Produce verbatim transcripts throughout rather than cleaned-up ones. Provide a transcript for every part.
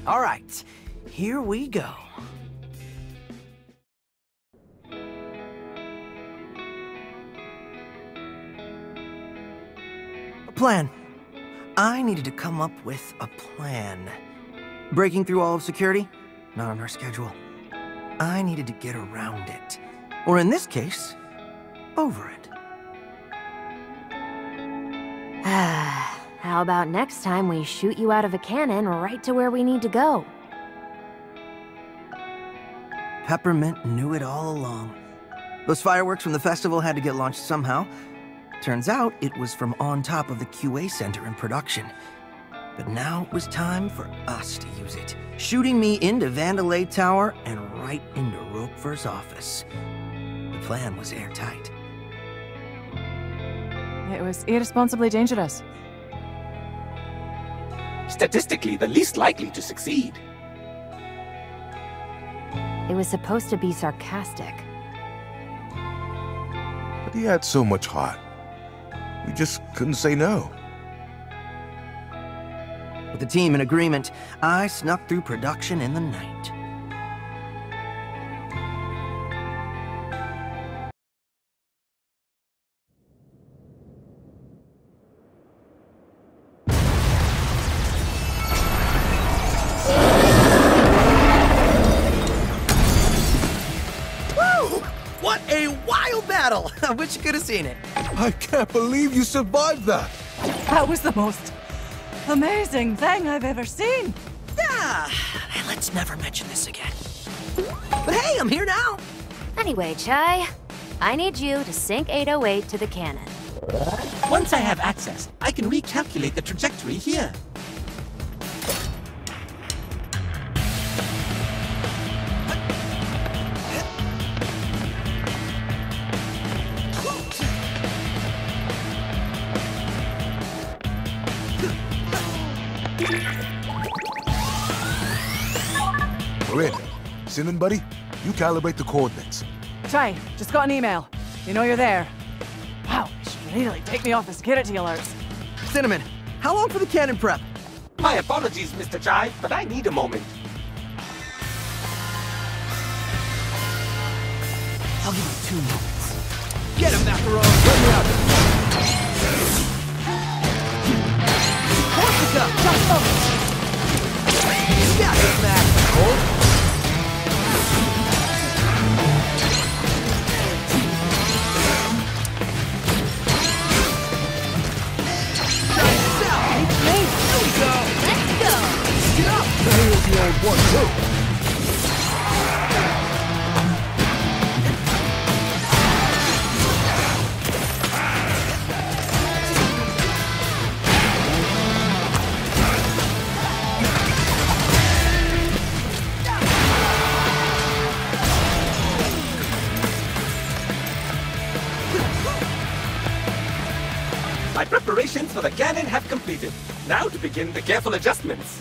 All right, here we go. A plan. I needed to come up with a plan. Breaking through all of security? Not on our schedule. I needed to get around it. Or in this case, over it. Ah, how about next time we shoot you out of a cannon right to where we need to go? Peppermint knew it all along. Those fireworks from the festival had to get launched somehow. Turns out it was from on top of the Q A center in production. But now it was time for us to use it, shooting me into Wannabe Tower and right into Roquefort's office. The plan was airtight. It was irresponsibly dangerous. Statistically, the least likely to succeed. It was supposed to be sarcastic. But he had so much heart. We just couldn't say no. With the team in agreement, I snuck through production in the night. Woo! What a wild battle! I wish you could have seen it. I can't believe you survived that! That was the most amazing thing I've ever seen. Ah, let's never mention this again. But hey, I'm here now. Anyway, Chai, I need you to sync eight oh eight to the cannon. Once I have access, I can recalculate the trajectory here. We're in. Cinnamon, buddy, you calibrate the coordinates. Chai, just got an email. You know you're there. Wow, it should really take me off the security alerts. Cinnamon, how long for the cannon prep? My apologies, Mister Chai, but I need a moment. I'll give you two moments. Get him, Macaron! Let me out! Corsica! Just up! You got this, Mac! Hold. One, two. My preparations for the cannon have completed. Now to begin the careful adjustments.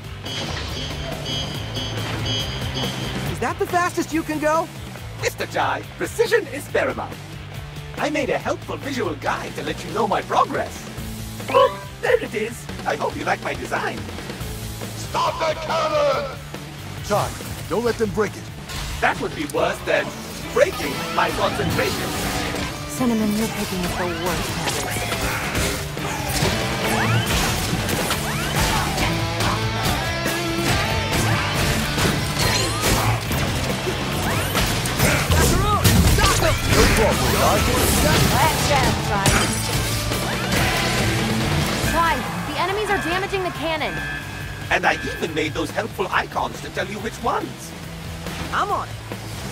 Is that the fastest you can go? Mister Chai, precision is paramount. I made a helpful visual guide to let you know my progress. Oh, there it is. I hope you like my design. Stop the cannon! Chai, don't let them break it. That would be worse than breaking my concentration. Cinnamon, you're picking up the worst habits. Let's jam, Chai. Chai, the enemies are damaging the cannon. And I even made those helpful icons to tell you which ones. I'm on it.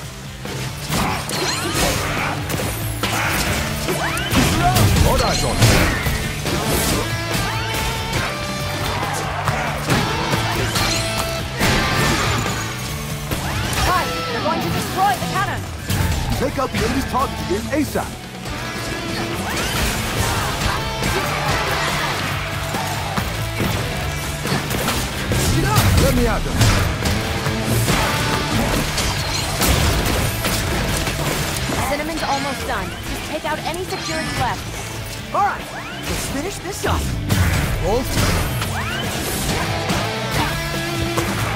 All eyes on it. Chai, you're going to destroy the cannon. Take out the enemy's target again ASAP. Let me out there. Cinnamon's almost done. Just take out any security left. All right, let's finish this up. Hold.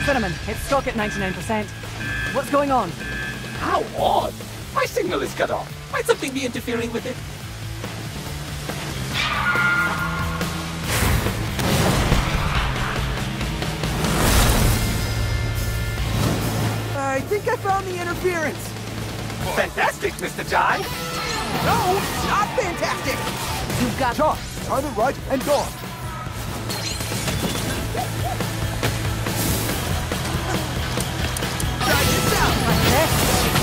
Cinnamon, it's stuck at ninety-nine percent. What's going on? How odd! My signal is cut off. Might something be interfering with it? I think I found the interference. Fantastic, Mister Jai! No, not fantastic. You've got... Chuck, turn it right and go. Try this out. Like this?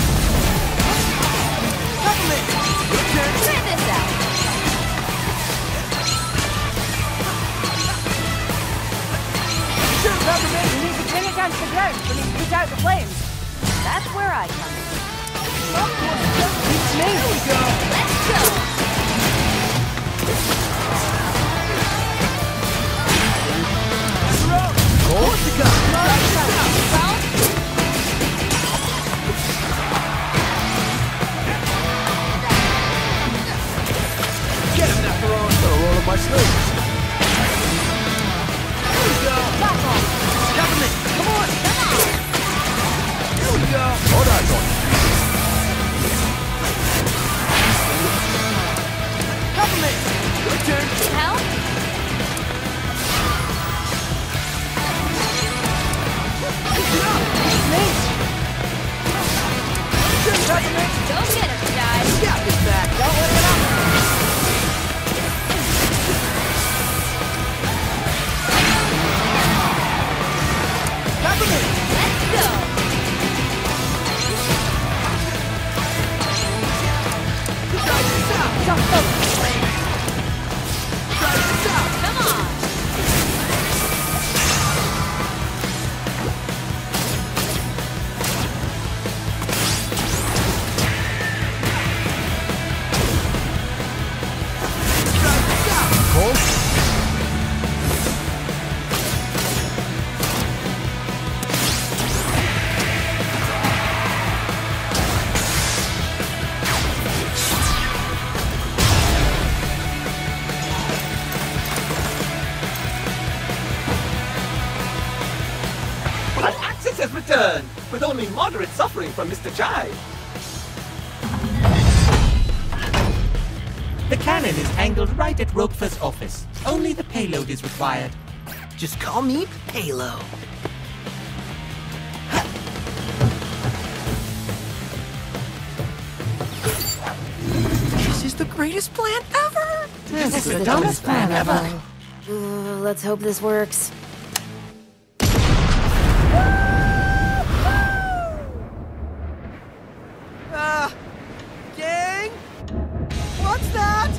Government. Your turn. Try this out. Sure, Peppermint, you need to bring it down to the ground for me to put out the flames. That's where I come in. Beats me. There we go. Let's go! What's the gun? Get him, Macaron. Gotta roll up my sleeves. Here we go. Government, come on. Come on. Here we go. Hold on, John. Government, your turn. Help? Get up. Me. Turn, Government. Go get him, guys. You got this back. Don't let it up. Government. Let's go! Try this out. Jump, go. Try this out. Come on! Try this out. Cole? An access has returned, with only moderate suffering from Mister Jai. The cannon is angled right at Ropefer's office. Only the payload is required. Just call me Halo. This is the greatest plan ever. This, This is the dumbest plan ever. Uh, let's hope this works. Uh, gang? What's that?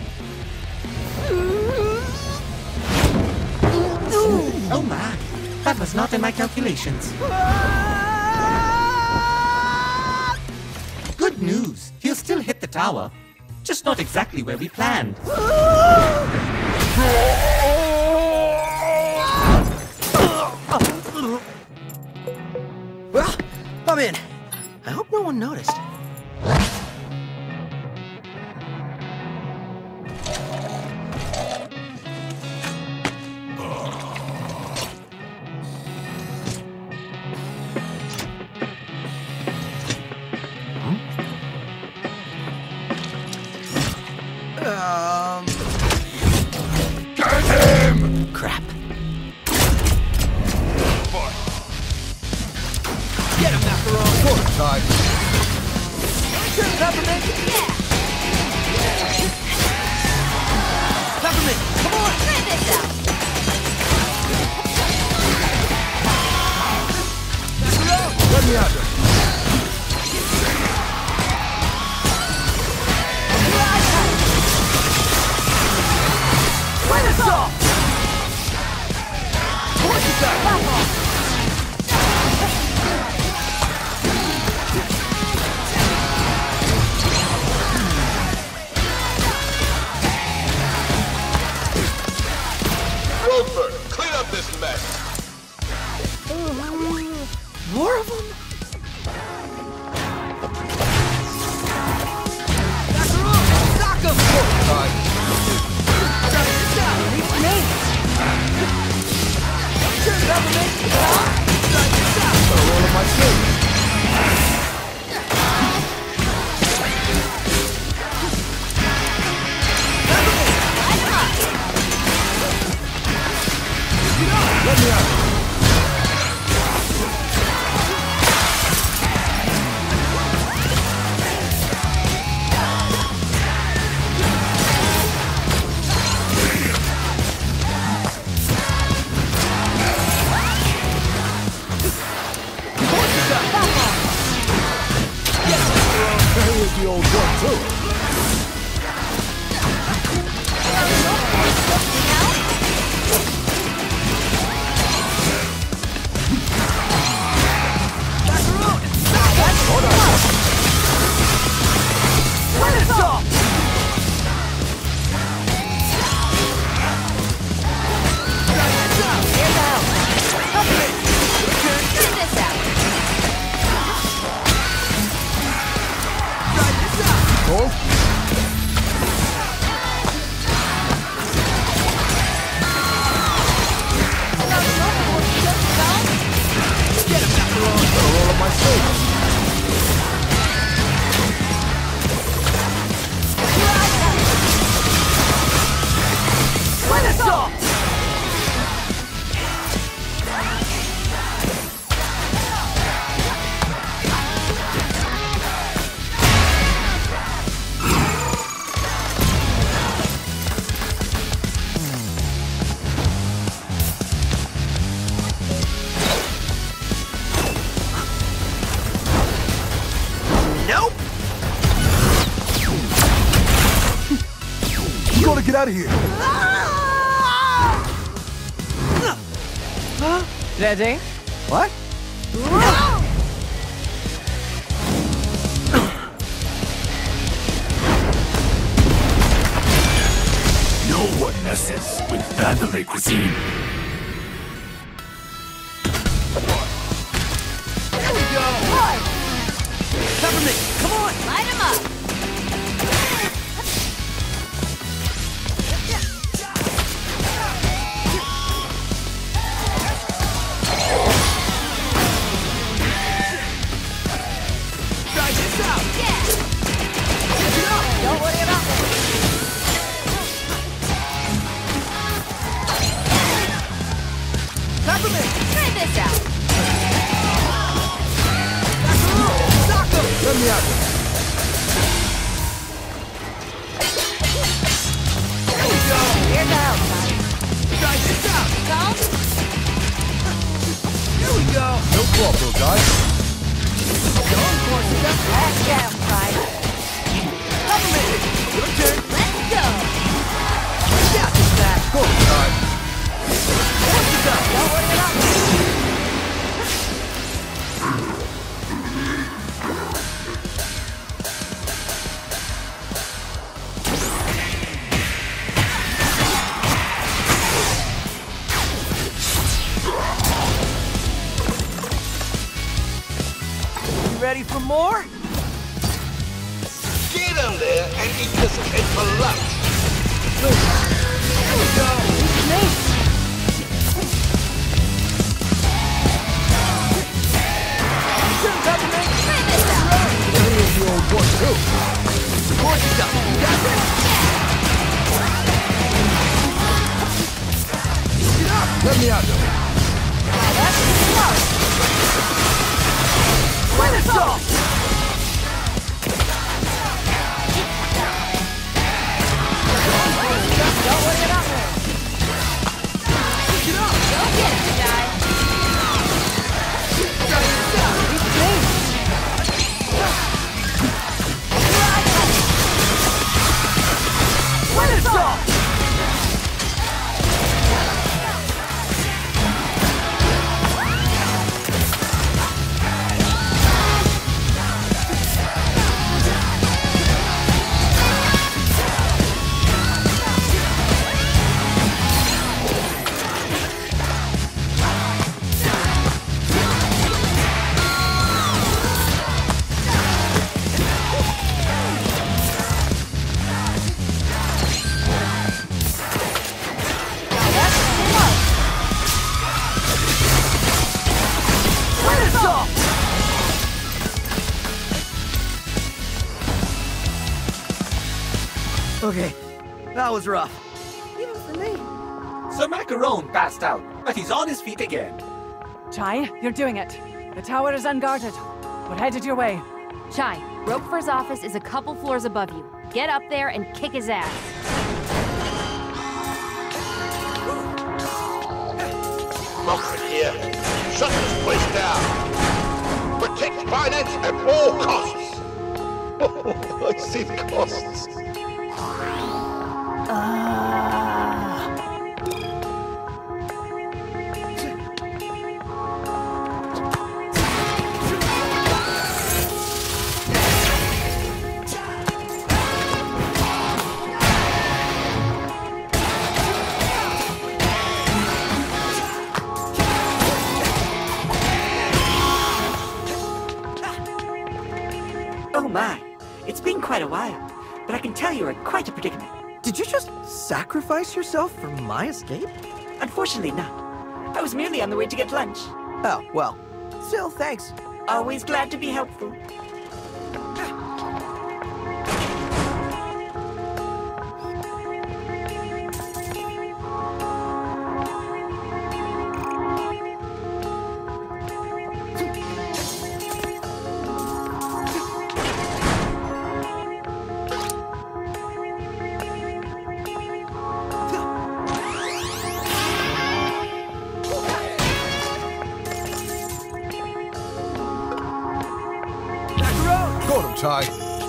Oh my, that was not in my calculations. Good news, he'll still hit the tower. Just not exactly where we planned. Well, I'm in. I hope no one noticed. Um. Get him! Crap. Get him, Macaron. Good time. Turn, Peppermint. Yeah! Peppermint, come on. Try this out! Macaron. Let me at him. Win us off. What's the gun? Roper, clean up this mess. More of them? Macaron, knock him. Good time. Try this out. Beats me. Turn, Peppermint. Try this old one, too. Get out of here! Ready? What? No one messes with family cuisine. Here we go! Cover me! Come on! Light him up! Don't worry about me. Cover me! Try this out! Let me out. Here we go! Here's the help, guys. Try this out! Don't. Here we go! No problem, guys. Don't force it up. Let's get him, Pride. Cover me! Your turn! Let's go! Got this back! Go, guys. Force it up! Don't worry about me. Ready for more? Get him there and anticipate for lunch. Here we go! Snake! Shouldn't cover me! Try this out! Here's the old one, too. Force it up! You got this! Get up! Let me out there. Now that's smart. Win us all! Don't worry about me. Get up! Go get it, guy. Try this out! He's changed! Win us all! Okay, that was rough. Even for me. Sir Macaron passed out, but he's on his feet again. Chai, you're doing it. The tower is unguarded. We're headed your way. Chai, Roquefort's office is a couple floors above you. Get up there and kick his ass. Rockford here. Shut this place down. Protect finance at all costs. I see the costs. Oh my, it's been quite a while, but I can tell you're in quite a predicament. Did you just sacrifice yourself for my escape? Unfortunately not. I was merely on the way to get lunch. Oh, well, still, thanks. Always glad to be helpful. Got him, Ty.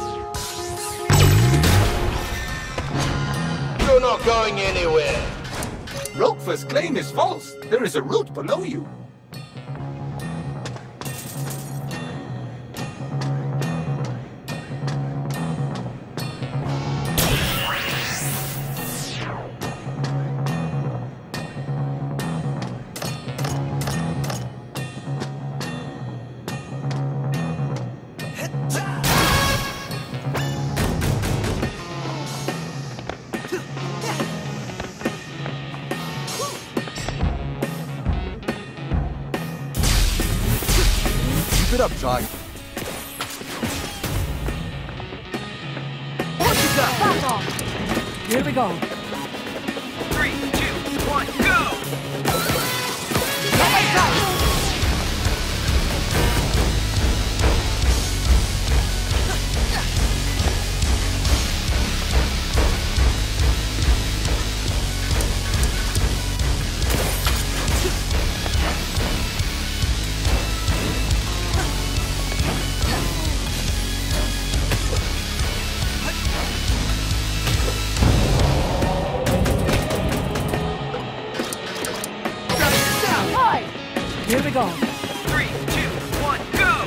You're not going anywhere. Roquefort's claim is false. There is a route below you. Keep it up, Ty. Back off. Here we go. Three, two, one, go! Here we go. Three, two, one, go!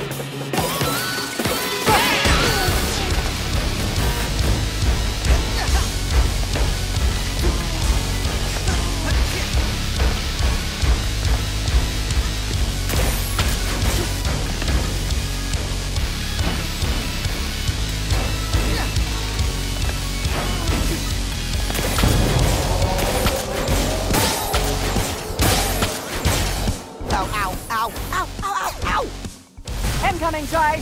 Incoming, Ty.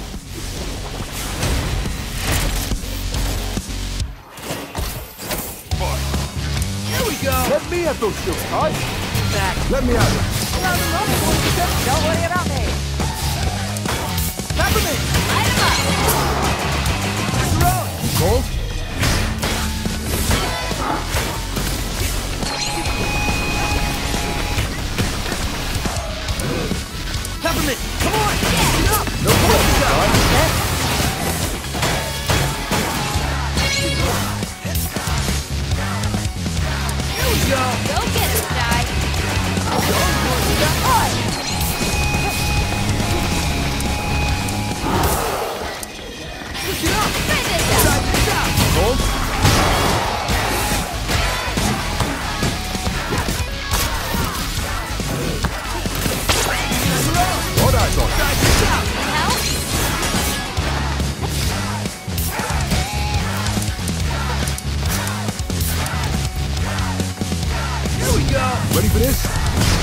Here we go. Let me at those shields, Ty. Let me at it. Don't worry about me. Cover me. Light him up. Gold. Peppermint, come on! Yeah. Up! No problem, Ty. Here we go! Go get him, Ty. Switch it up! Try this out. Side to side! Gold. What I thought. Side to side! Help? Here we go! Ready for this?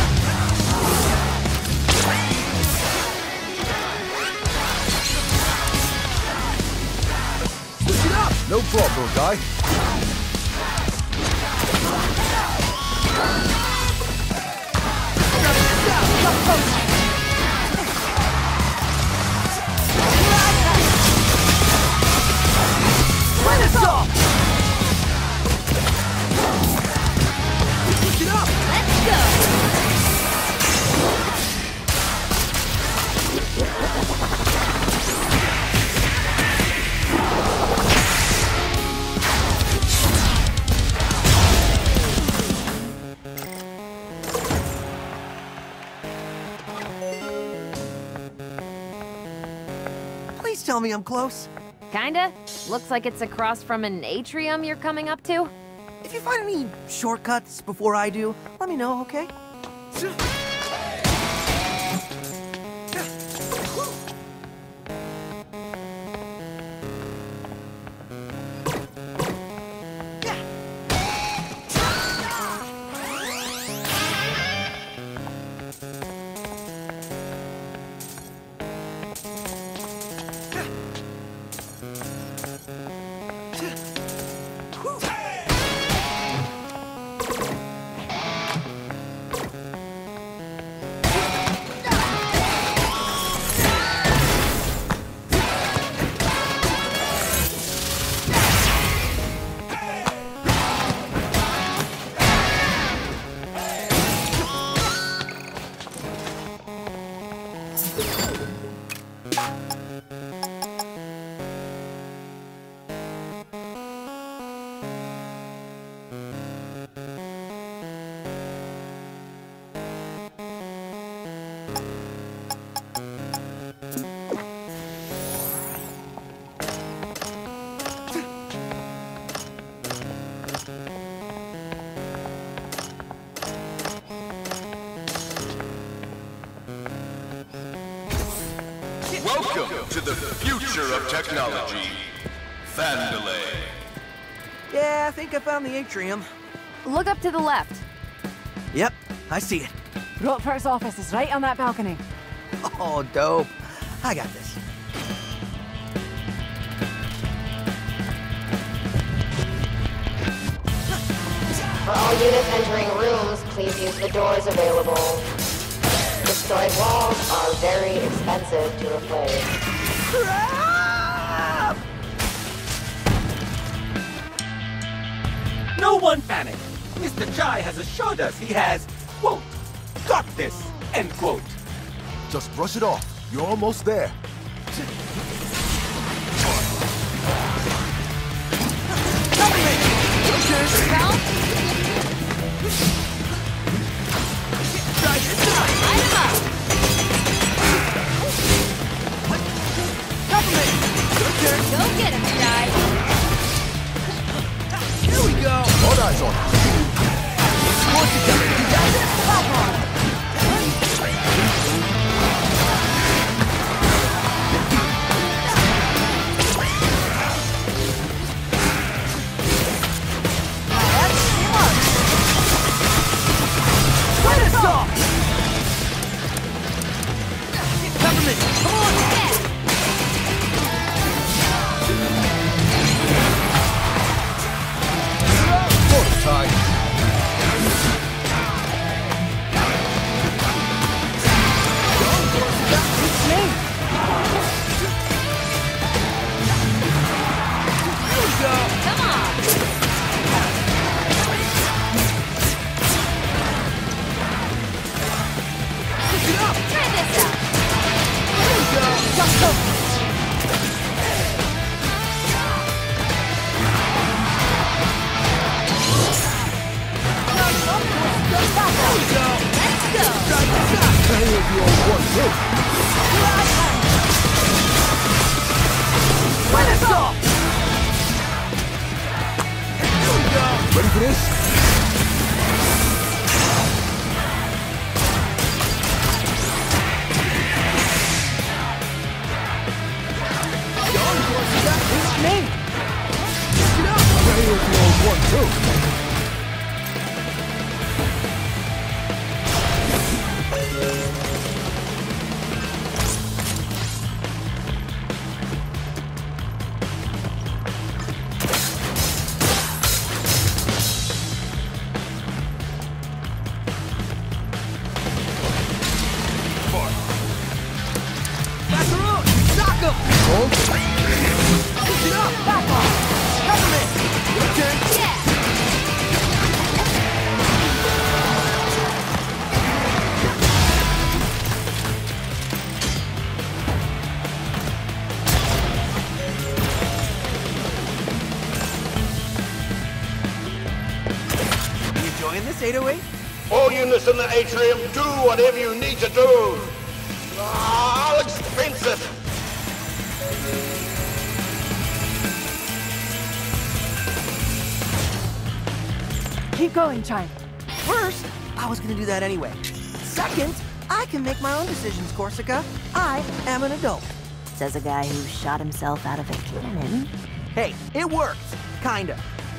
Switch it up! No problem, Ty. Let us off! Switch it up! Let's go. tell me I'm close. Kinda. Looks like it's across from an atrium you're coming up to. If you find any shortcuts before I do, let me know, okay? Welcome to the future of technology, Wannabe. Yeah, I think I found the atrium. Look up to the left. Yep, I see it. Rockford's office is right on that balcony. Oh, dope. I got this. For all units entering rooms, please use the doors available. Destroyed walls are very expensive to replace. No one panic. Mister Chai has assured us he has, quote, got this, end quote. Just brush it off. You're almost there. Go get him, guys. Here we go. All eyes on it. Once again, you got this. Come on. Ready for this? Ready if you all want to. Enjoying this eight oh eight? All units in the atrium, do whatever you need to do. Ah, I'll expense it. Keep going, Chime. First, I was gonna do that anyway. Second, I can make my own decisions, Corsica. I am an adult. Says a guy who shot himself out of a cannon. Hey, it worked. Kinda.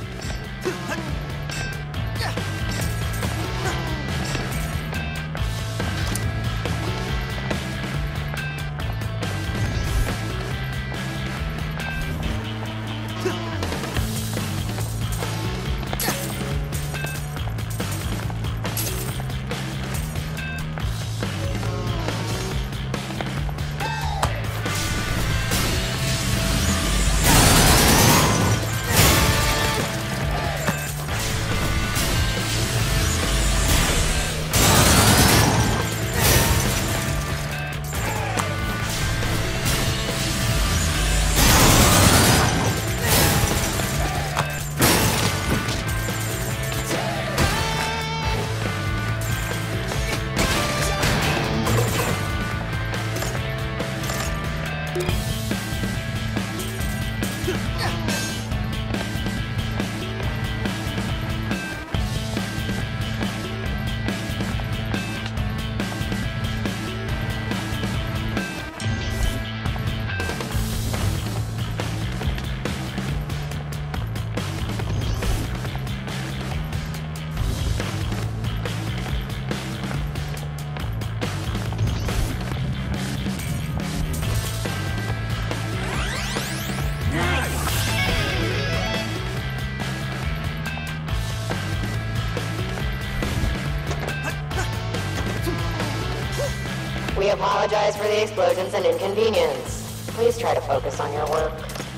We apologize for the explosions and inconvenience. Please try to focus on your work.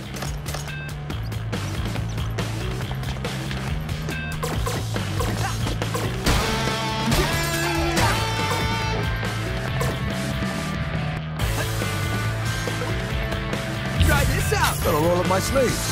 Try this out. Gotta roll up my sleeves.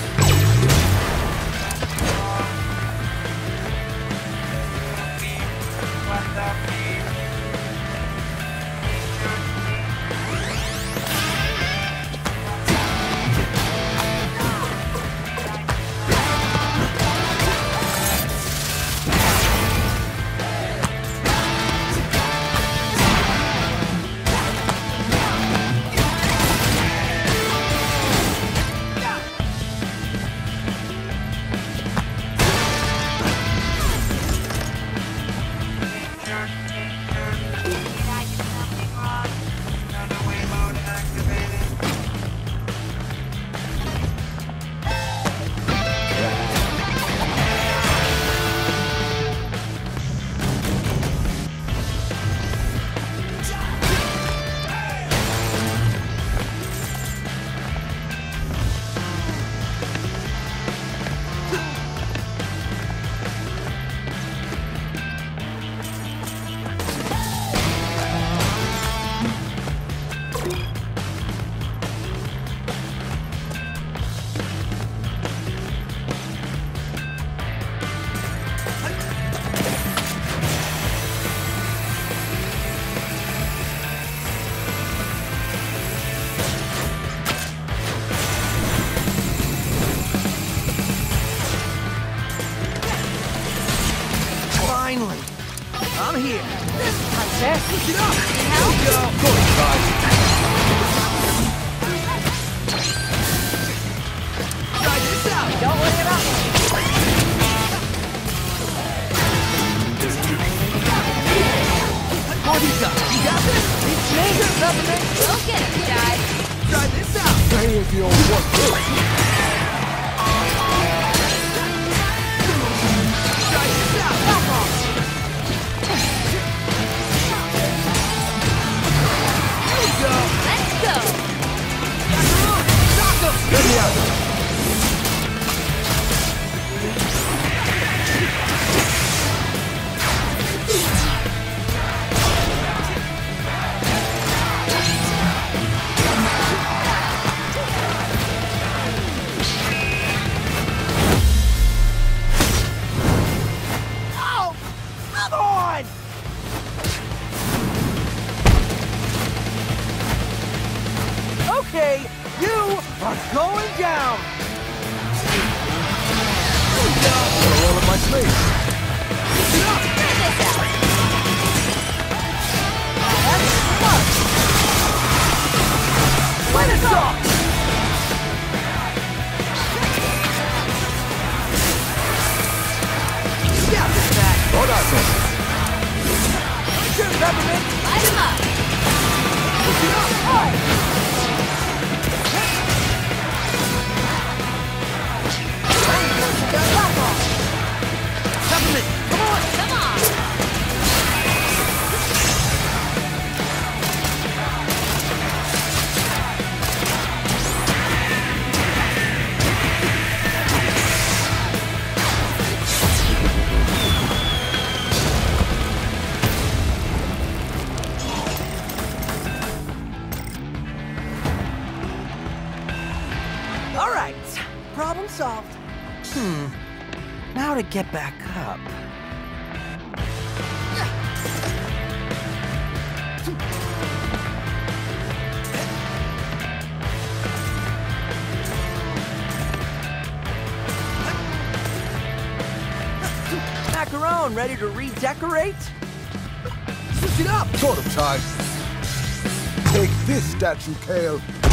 Finally. I'm here. That's it. Push it up. Here we go. Go, guys. Try this out. Don't worry about me. Corsica, you got this? It's me, Government. Go get it, guys. Try this out. Hey, if you don't want this. Try this out. Come on. Here we go. Let's go. Got the room. Shock 'em. Get me out. Oh, come on. Okay, you are going down. Gotta roll up my sleeves. Win it all! Got this back. Hold on, sir. Shoot, Peppermint! Light him up! Peppermint, come on! Come on! All right, problem solved. Hmm, now to get back up. Macaron, ready to redecorate? Switch it up! Sort of time. Take this, Statue Kale.